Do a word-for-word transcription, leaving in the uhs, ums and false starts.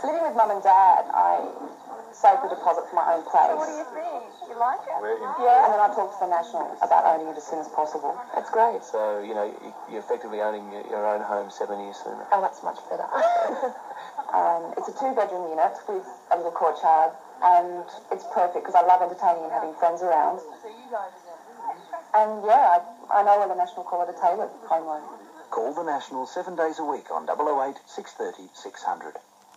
Living with mum and dad, I saved the deposit for my own place. So what do you think? You like it? Yeah, and then I talked to the National about owning it as soon as possible. That's great. So, you know, you're effectively owning your own home seven years sooner. Oh, that's much better. um, it's a two-bedroom unit with a little courtyard, and it's perfect because I love entertaining and having friends around. And yeah, I, I know where the National call it a tailored home loan. Call the National seven days a week on double oh eight, six thirty, six hundred.